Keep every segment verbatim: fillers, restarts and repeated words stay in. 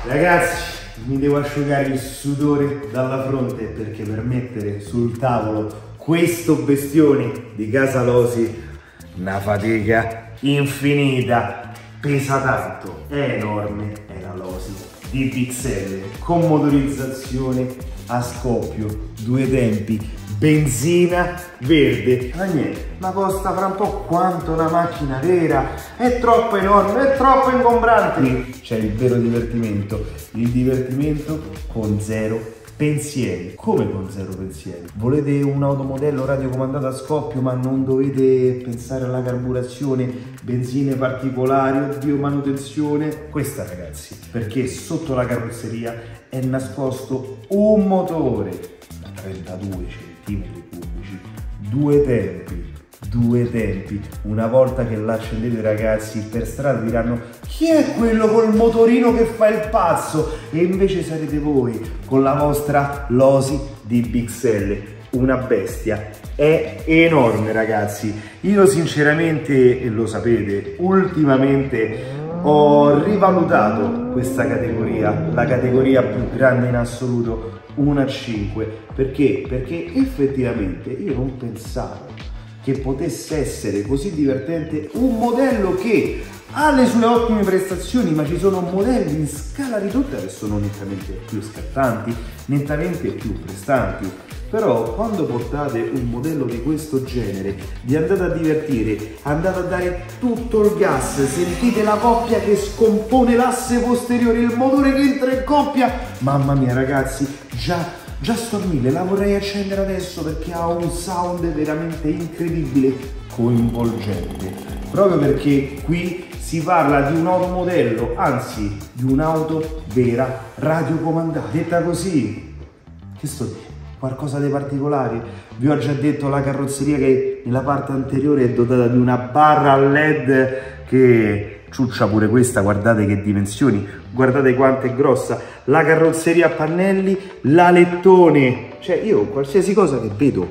Ragazzi, mi devo asciugare il sudore dalla fronte perché per mettere sul tavolo questo bestione di Casa Losi, una fatica infinita, pesa tanto, è enorme, è la Losi di Pixelle con motorizzazione a scoppio, due tempi, benzina verde. Ma niente, ma costa fra un po' quanto una macchina vera, è troppo enorme, è troppo ingombrante. Qui c'è il vero divertimento, il divertimento con zero pensieri. Come con zero pensieri? Volete un automodello radiocomandato a scoppio ma non dovete pensare alla carburazione, benzine particolari, oddio manutenzione? Questa ragazzi, perché sotto la carrozzeria è nascosto un motore da trentadue centimetri cubici, due tempi, due tempi. Una volta che l'accendete ragazzi, per strada diranno: chi è quello col motorino che fa il pazzo? E invece sarete voi con la vostra Losi di Pixelle, una bestia. È enorme ragazzi. Io sinceramente, e lo sapete, ultimamente ho rivalutato questa categoria, la categoria più grande in assoluto, uno a cinque. Perché? Perché effettivamente io non pensavo che potesse essere così divertente un modello che ha le sue ottime prestazioni, ma ci sono modelli in scala ridotta che sono nettamente più scattanti, nettamente più prestanti. Però quando portate un modello di questo genere, vi andate a divertire, andate a dare tutto il gas, sentite la coppia che scompone l'asse posteriore, il motore che entra in coppia. Mamma mia ragazzi, già Già sto a mille, la vorrei accendere adesso perché ha un sound veramente incredibile, coinvolgente. Proprio perché qui si parla di un automodello, anzi di un'auto vera radiocomandata. Detta così, che sto dicendo? Qualcosa di particolare? Vi ho già detto la carrozzeria che nella parte anteriore è dotata di una barra a led che ciuccia pure questa, guardate che dimensioni, guardate quanto è grossa, la carrozzeria a pannelli, l'alettone, cioè io qualsiasi cosa che vedo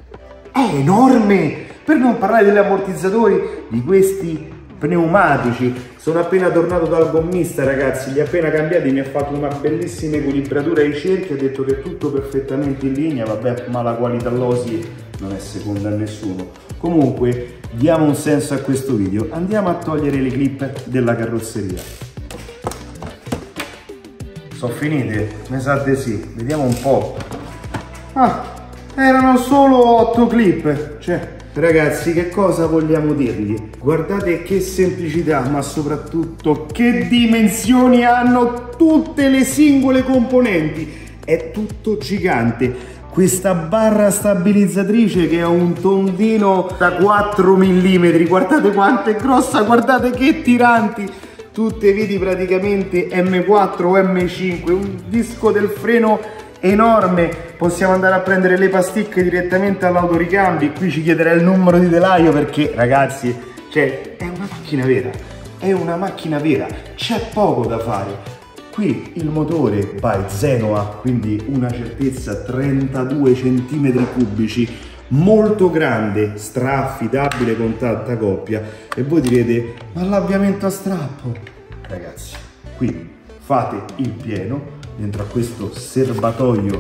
è enorme, per non parlare degli ammortizzatori, di questi pneumatici. Sono appena tornato dal gommista ragazzi, li ha appena cambiati, mi ha fatto una bellissima equilibratura ai cerchi, ha detto che è tutto perfettamente in linea, vabbè, ma la qualità Losi non è seconda a nessuno. Comunque diamo un senso a questo video, andiamo a togliere le clip della carrozzeria. Sono finite? Mi sa di sì, vediamo un po'. Ah, erano solo otto clip, cioè ragazzi, che cosa vogliamo dirgli? Guardate che semplicità, ma soprattutto che dimensioni hanno tutte le singole componenti. È tutto gigante. Questa barra stabilizzatrice che è un tondino da quattro millimetri, guardate quanto è grossa, guardate che tiranti. Tutte vedi praticamente M quattro o M cinque, un disco del freno enorme. Possiamo andare a prendere le pasticche direttamente all'autoricambi. Qui ci chiederà il numero di telaio perché ragazzi, cioè, è una macchina vera, è una macchina vera, c'è poco da fare. Qui il motore by Zenoa, quindi una certezza trentadue centimetri cubici, molto grande, straffidabile con tanta coppia. E voi direte, ma l'avviamento a strappo? Ragazzi, qui fate il pieno dentro a questo serbatoio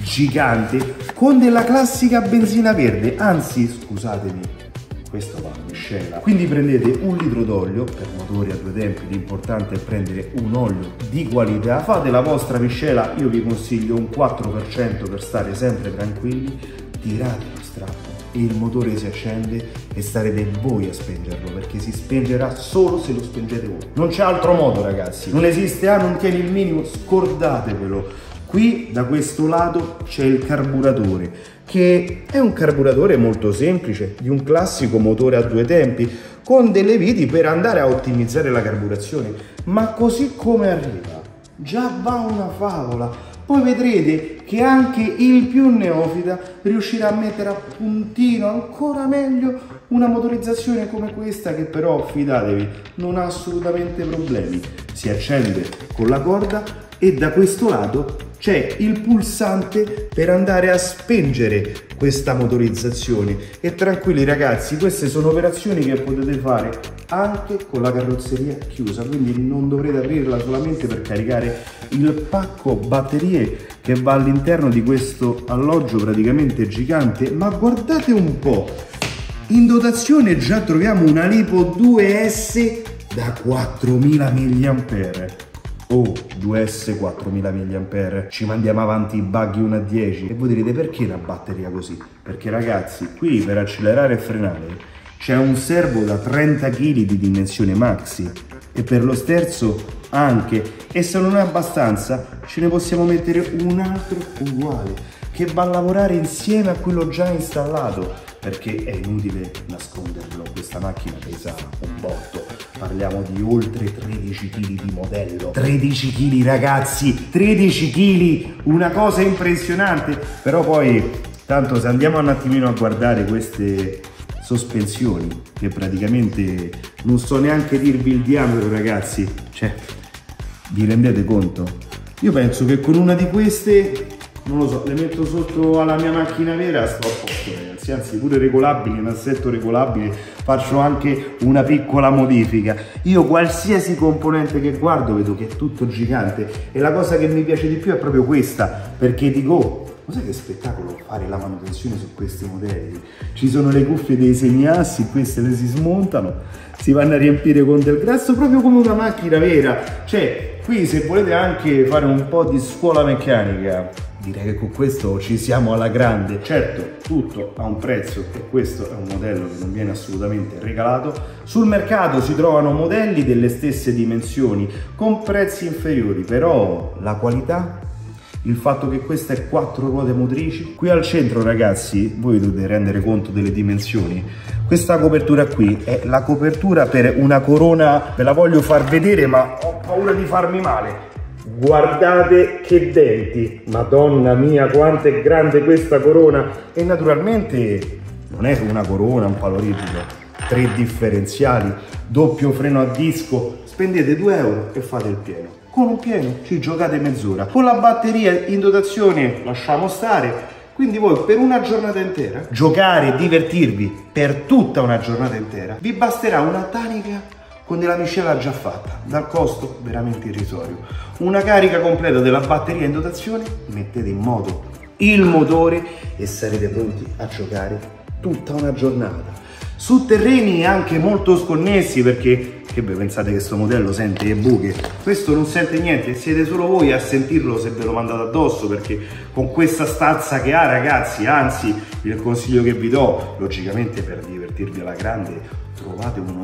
gigante con della classica benzina verde, anzi scusatemi, questo va a miscela. Quindi prendete un litro d'olio, per motori a due tempi l'importante è prendere un olio di qualità, fate la vostra miscela, io vi consiglio un quattro per cento per stare sempre tranquilli, tirate lo strappo e il motore si accende e starete voi a spengerlo, perché si spengerà solo se lo spengete voi. Non c'è altro modo ragazzi, non esiste, ah non tieni il minimo, scordatevelo. Qui da questo lato c'è il carburatore, che è un carburatore molto semplice, di un classico motore a due tempi, con delle viti per andare a ottimizzare la carburazione, ma così come arriva già va una favola. Poi vedrete che anche il più neofita riuscirà a mettere a puntino ancora meglio una motorizzazione come questa, che però, fidatevi, non ha assolutamente problemi. Si accende con la corda e da questo lato c'è il pulsante per andare a spengere questa motorizzazione. E tranquilli ragazzi, queste sono operazioni che potete fare anche con la carrozzeria chiusa, quindi non dovrete aprirla solamente per caricare il pacco batterie che va all'interno di questo alloggio praticamente gigante. Ma guardate un po', in dotazione già troviamo una LiPo due S da quattromila milliampere. Oh, due S quattromila milliampere, ci mandiamo avanti i buggy uno a dieci. E voi direte perché una batteria così? Perché ragazzi, qui per accelerare e frenare c'è un servo da trenta chili di dimensione maxi e per lo sterzo anche, e se non è abbastanza ce ne possiamo mettere un altro uguale che va a lavorare insieme a quello già installato, perché è inutile nasconderlo, questa macchina pesa un botto, parliamo di oltre tredici chili di modello, tredici chili ragazzi, tredici chili, una cosa impressionante. Però poi tanto se andiamo un attimino a guardare queste sospensioni, che praticamente non so neanche dirvi il diametro ragazzi, cioè vi rendete conto? Io penso che con una di queste, non lo so, le metto sotto alla mia macchina vera, sto a posto ragazzi, anzi pure regolabili, in assetto regolabile, faccio anche una piccola modifica. Io qualsiasi componente che guardo vedo che è tutto gigante e la cosa che mi piace di più è proprio questa, perché dico, ma sai che spettacolo fare la manutenzione su questi modelli? Ci sono le cuffie dei semiassi, queste le si smontano, si vanno a riempire con del grasso proprio come una macchina vera. Cioè, qui se volete anche fare un po' di scuola meccanica, direi che con questo ci siamo alla grande. Certo, tutto ha un prezzo e questo è un modello che non viene assolutamente regalato. Sul mercato si trovano modelli delle stesse dimensioni con prezzi inferiori, però la qualità, il fatto che questa è quattro ruote motrici, qui al centro ragazzi voi dovete rendere conto delle dimensioni. Questa copertura qui è la copertura per una corona, ve la voglio far vedere ma ho paura di farmi male. Guardate che denti, madonna mia quanto è grande questa corona. E naturalmente non è una corona, un palo rigido, tre differenziali, doppio freno a disco, spendete due euro e fate il pieno. Con un pieno ci giocate mezz'ora, con la batteria in dotazione lasciamo stare. Quindi voi per una giornata intera, giocare e divertirvi per tutta una giornata intera, vi basterà una tanica con della miscela già fatta, dal costo veramente irrisorio. Una carica completa della batteria in dotazione, mettete in moto il motore e sarete pronti a giocare tutta una giornata. Su terreni anche molto sconnessi, perché che voi pensate che questo modello sente le buche? Questo non sente niente, siete solo voi a sentirlo se ve lo mandate addosso, perché con questa stazza che ha ragazzi, anzi il consiglio che vi do, logicamente per divertirvi alla grande, trovate uno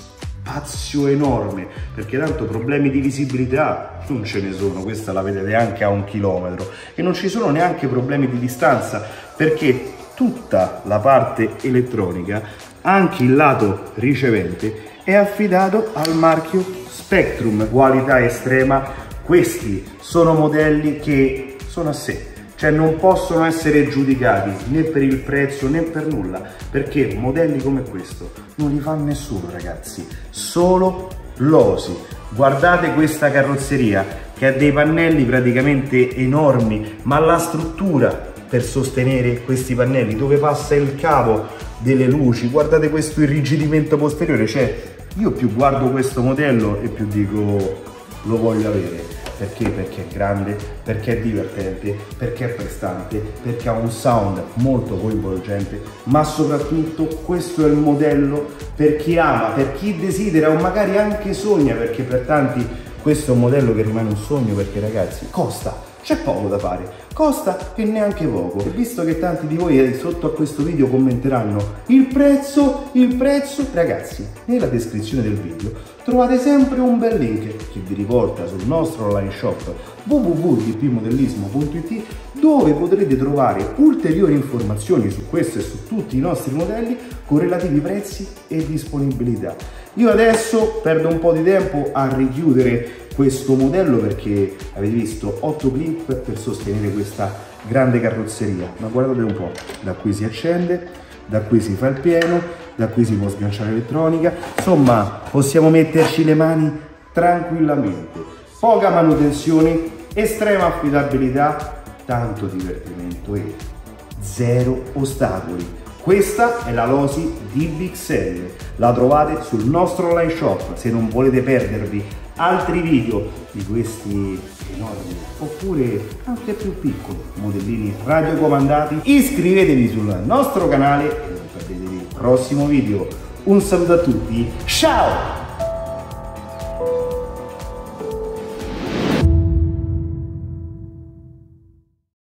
spazio enorme, perché tanto problemi di visibilità non ce ne sono, questa la vedete anche a un chilometro, e non ci sono neanche problemi di distanza, perché tutta la parte elettronica, anche il lato ricevente, è affidato al marchio Spektrum, qualità estrema. Questi sono modelli che sono a sé, cioè non possono essere giudicati né per il prezzo né per nulla, perché modelli come questo non li fa nessuno ragazzi, solo l'Osi. Guardate questa carrozzeria che ha dei pannelli praticamente enormi, ma la struttura per sostenere questi pannelli, dove passa il cavo delle luci, guardate questo irrigidimento posteriore, cioè io più guardo questo modello e più dico lo voglio avere. Perché? Perché è grande, perché è divertente, perché è prestante, perché ha un sound molto coinvolgente, ma soprattutto questo è il modello per chi ama, per chi desidera o magari anche sogna, perché per tanti questo è un modello che rimane un sogno, perché ragazzi costa, c'è poco da fare, costa e neanche poco. E visto che tanti di voi sotto a questo video commenteranno il prezzo, il prezzo, ragazzi, nella descrizione del video trovate sempre un bel link che vi riporta sul nostro online shop w w w punto d p modellismo punto i t, dove potrete trovare ulteriori informazioni su questo e su tutti i nostri modelli con relativi prezzi e disponibilità. Io adesso perdo un po' di tempo a richiudere questo modello, perché avete visto otto clip per sostenere questa grande carrozzeria, ma guardate un po', da qui si accende, da qui si fa il pieno, da qui si può sganciare l'elettronica, insomma possiamo metterci le mani tranquillamente. Poca manutenzione, estrema affidabilità, tanto divertimento e zero ostacoli. Questa è la Losi D B X L, la trovate sul nostro online shop. Se non volete perdervi altri video di questi enormi oppure anche più piccoli modellini radiocomandati, iscrivetevi sul nostro canale e non perdetevi il prossimo video. Un saluto a tutti, ciao!